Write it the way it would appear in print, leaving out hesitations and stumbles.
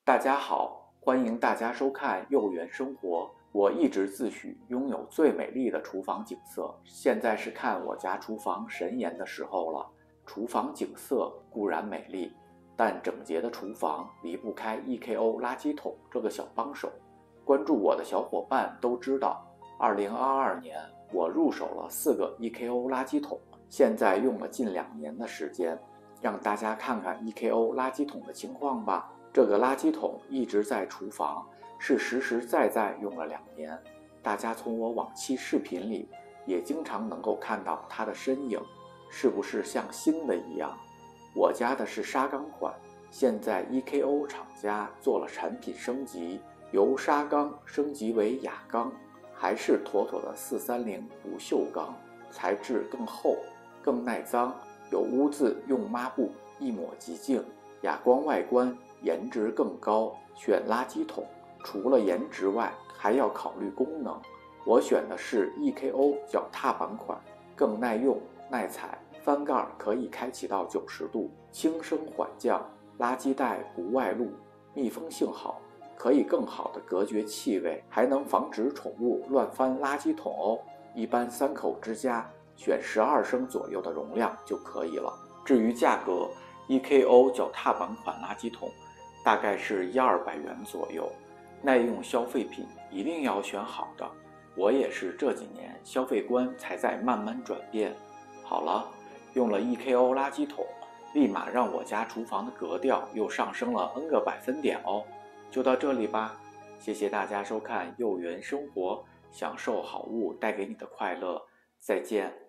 大家好，欢迎大家收看幼园生活。我一直自诩拥有最美丽的厨房景色，现在是看我家厨房神颜的时候了。厨房景色固然美丽，但整洁的厨房离不开 EKO 垃圾桶这个小帮手。关注我的小伙伴都知道，2022年我入手了4个 EKO 垃圾桶，现在用了近2年的时间，让大家看看 EKO 垃圾桶的情况吧。这个垃圾桶一直在厨房，是实实在在用了2年。大家从我往期视频里也经常能够看到它的身影，是不是像新的一样？我家的是砂钢款，现在 EKO 厂家做了产品升级，由砂钢升级为哑钢，还是妥妥的430不锈钢，材质更厚、更耐脏，有污渍用抹布一抹即净，哑光外观。颜值更高，选垃圾桶除了颜值外，还要考虑功能。我选的是 EKO 脚踏板款，更耐用耐踩，翻盖可以开启到90度，轻升缓降，垃圾袋不外露，密封性好，可以更好的隔绝气味，还能防止宠物乱翻垃圾桶哦。一般3口之家选12升左右的容量就可以了。至于价格，EKO 脚踏板款垃圾桶大概是100-200元左右，耐用消费品一定要选好的。我也是这几年消费观才在慢慢转变。好了，用了 EKO 垃圾桶，立马让我家厨房的格调又上升了 N 个百分点哦。就到这里吧，谢谢大家收看幼园生活，享受好物带给你的快乐，再见。